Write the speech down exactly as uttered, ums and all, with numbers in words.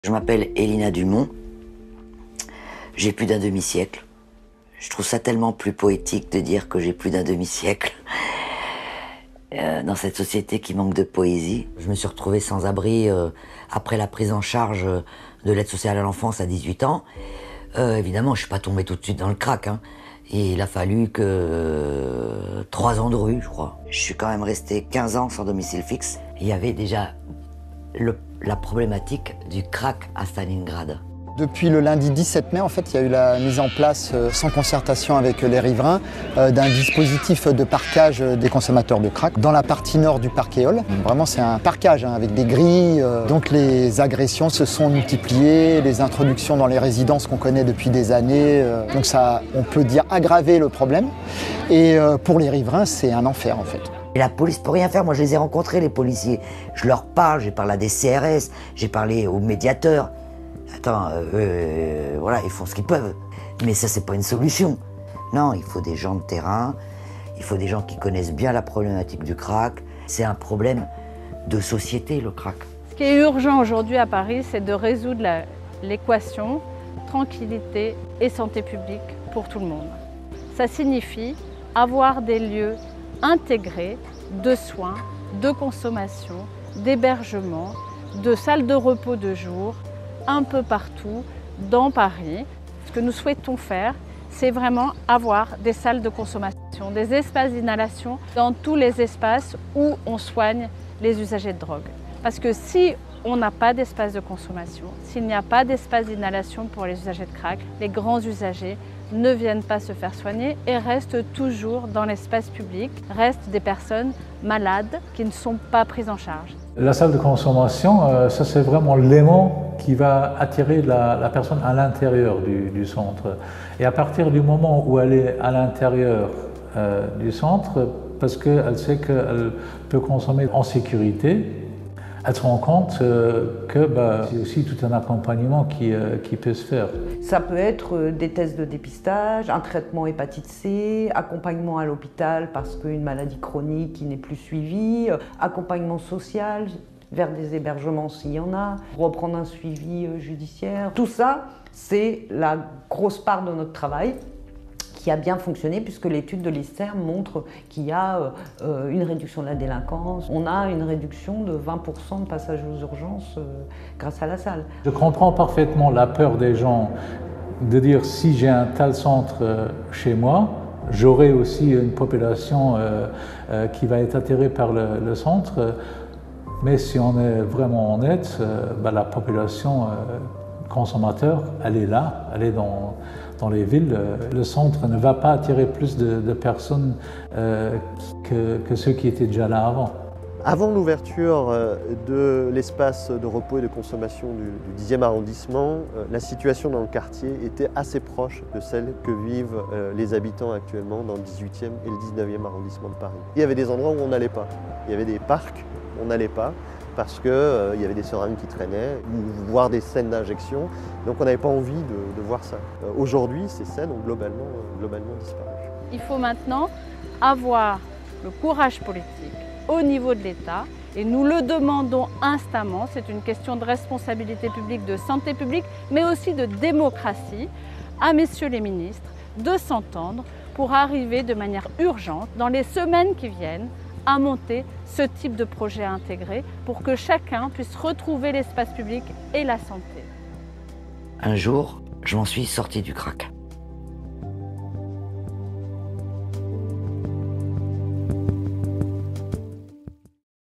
Je m'appelle Elina Dumont, j'ai plus d'un demi-siècle. Je trouve ça tellement plus poétique de dire que j'ai plus d'un demi-siècle euh, dans cette société qui manque de poésie. Je me suis retrouvée sans abri euh, après la prise en charge de l'aide sociale à l'enfance à dix-huit ans. Euh, évidemment, je suis pas tombée tout de suite dans le crack, hein. Et il a fallu que euh, trois ans de rue, je crois. Je suis quand même restée quinze ans sans domicile fixe. Il y avait déjà le, la problématique du crack à Stalingrad. Depuis le lundi dix-sept mai, en fait, il y a eu la mise en place, euh, sans concertation avec les riverains, euh, d'un dispositif de parquage des consommateurs de crack dans la partie nord du parc Éole. Vraiment, c'est un parquage hein, avec des grilles. Euh, donc les agressions se sont multipliées, les introductions dans les résidences qu'on connaît depuis des années. Euh, donc ça, on peut dire, aggraver le problème. Et euh, pour les riverains, c'est un enfer, en fait. Et la police peut rien faire. Moi, je les ai rencontrés, les policiers. Je leur parle, j'ai parlé à des C R S, j'ai parlé aux médiateurs. Attends, euh, voilà, ils font ce qu'ils peuvent. Mais ça, c'est pas une solution. Non, il faut des gens de terrain, il faut des gens qui connaissent bien la problématique du crack. C'est un problème de société, le crack. Ce qui est urgent aujourd'hui à Paris, c'est de résoudre l'équation tranquillité et santé publique pour tout le monde. Ça signifie avoir des lieux intégrés de soins, de consommation, d'hébergement, de salles de repos de jour, un peu partout dans Paris. Ce que nous souhaitons faire, c'est vraiment avoir des salles de consommation, des espaces d'inhalation dans tous les espaces où on soigne les usagers de drogue. Parce que si on n'a pas d'espace de consommation, s'il n'y a pas d'espace d'inhalation pour les usagers de crack, les grands usagers ne viennent pas se faire soigner et restent toujours dans l'espace public, restent des personnes malades qui ne sont pas prises en charge. La salle de consommation, euh, ça c'est vraiment l'aimant qui va attirer la, la personne à l'intérieur du, du centre. Et à partir du moment où elle est à l'intérieur euh, du centre, parce qu'elle sait qu'elle peut consommer en sécurité, elle se rend compte euh, que bah, c'est aussi tout un accompagnement qui, euh, qui peut se faire. Ça peut être des tests de dépistage, un traitement hépatite C, accompagnement à l'hôpital parce qu'une maladie chronique qui n'est plus suivie, accompagnement social vers des hébergements s'il y en a, reprendre un suivi judiciaire. Tout ça, c'est la grosse part de notre travail qui a bien fonctionné puisque l'étude de l'INSERM montre qu'il y a euh, une réduction de la délinquance. On a une réduction de vingt pour cent de passages aux urgences euh, grâce à la salle. Je comprends parfaitement la peur des gens de dire si j'ai un tel centre euh, chez moi, j'aurai aussi une population euh, euh, qui va être attirée par le, le centre. Mais si on est vraiment honnête, euh, bah, la population euh, consommateur, elle est là, elle est dans, dans les villes. Le centre ne va pas attirer plus de, de personnes euh, que, que ceux qui étaient déjà là avant. Avant l'ouverture de l'espace de repos et de consommation du, du dixième arrondissement, la situation dans le quartier était assez proche de celle que vivent les habitants actuellement dans le dix-huitième et le dix-neuvième arrondissement de Paris. Il y avait des endroits où on n'allait pas. Il y avait des parcs où on n'allait pas parce qu'il euh, y avait des seringues qui traînaient, ou voir des scènes d'injection. Donc on n'avait pas envie de, de voir ça. Euh, Aujourd'hui, ces scènes ont globalement, euh, globalement disparu. Il faut maintenant avoir le courage politique au niveau de l'État, et nous le demandons instamment, c'est une question de responsabilité publique, de santé publique, mais aussi de démocratie, à messieurs les ministres, de s'entendre pour arriver de manière urgente, dans les semaines qui viennent, à monter ce type de projet intégré pour que chacun puisse retrouver l'espace public et la santé. Un jour, je m'en suis sorti du crack.